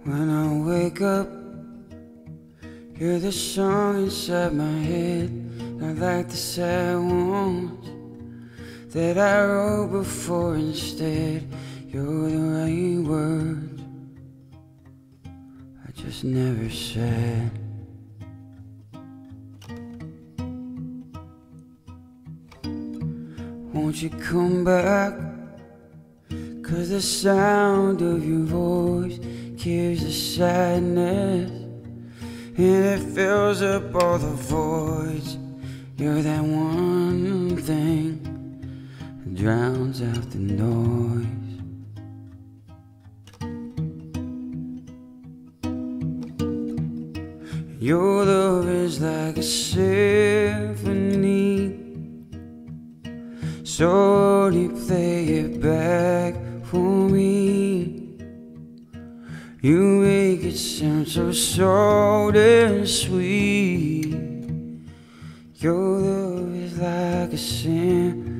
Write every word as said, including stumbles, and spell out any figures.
When I wake up, you're the song inside my head, not like the sad ones that I wrote before. Instead, you're the right words I just never said. Won't you come back? 'Cause the sound of your voice cures the sadness, and it fills up all the voids. You're that one thing that drowns out the noise. Your love is like a symphony, so you play it back for me. You make it sound so soft and sweet. Your love is like a symphony.